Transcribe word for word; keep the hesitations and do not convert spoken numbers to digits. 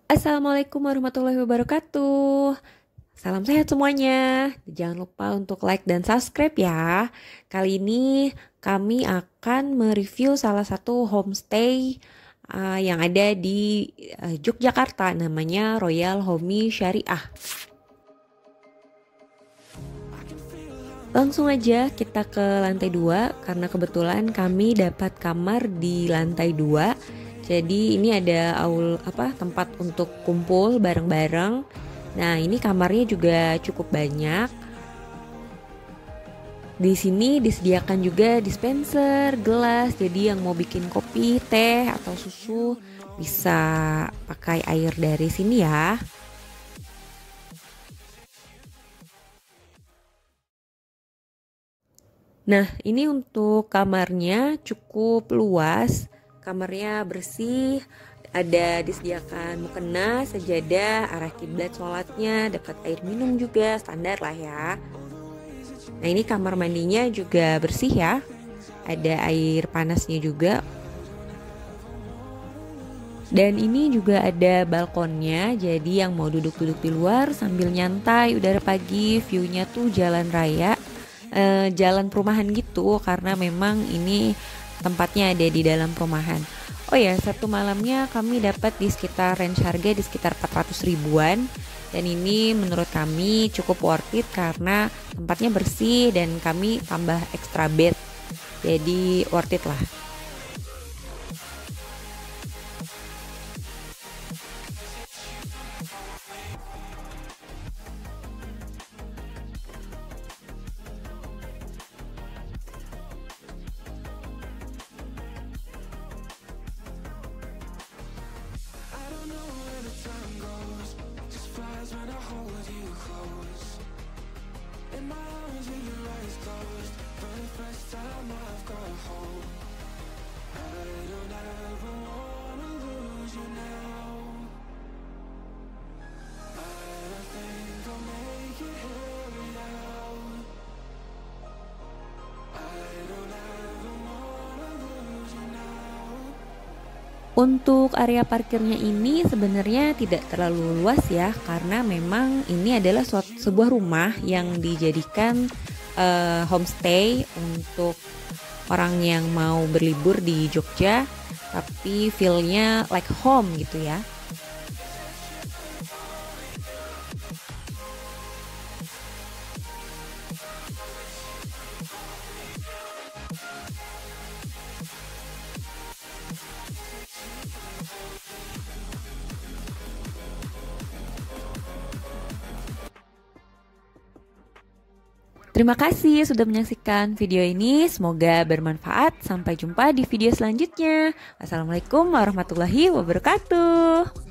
Assalamualaikum warahmatullahi wabarakatuh. Salam sehat semuanya. Jangan lupa untuk like dan subscribe ya. Kali ini kami akan mereview salah satu homestay uh, yang ada di uh, Yogyakarta, namanya Royal Homy Syariah. Langsung aja kita ke lantai dua karena kebetulan kami dapat kamar di lantai dua. Jadi ini ada aul apa tempat untuk kumpul bareng-bareng. Nah, ini kamarnya juga cukup banyak. Di sini disediakan juga dispenser, gelas. Jadi yang mau bikin kopi, teh atau susu bisa pakai air dari sini ya. Nah, ini untuk kamarnya cukup luas. Kamarnya bersih, ada disediakan mukena, sajadah, arah kiblat sholatnya, dapat air minum juga, standar lah ya. Nah, ini kamar mandinya juga bersih ya, ada air panasnya juga. Dan ini juga ada balkonnya, jadi yang mau duduk-duduk di luar sambil nyantai udara pagi, view-nya tuh jalan raya, eh, jalan perumahan gitu, karena memang ini tempatnya ada di dalam perumahan. Oh ya, satu malamnya kami dapat di sekitar range harga di sekitar empat ratus ribuan. Dan ini menurut kami cukup worth it karena tempatnya bersih dan kami tambah extra bed. Jadi worth it lah. Untuk area parkirnya ini sebenarnya tidak terlalu luas ya, karena memang ini adalah suatu, sebuah rumah yang dijadikan uh, homestay untuk orang yang mau berlibur di Jogja, tapi feel-nya like home gitu ya. Terima kasih sudah menyaksikan video ini. Semoga bermanfaat. Sampai jumpa di video selanjutnya. Wassalamualaikum warahmatullahi wabarakatuh.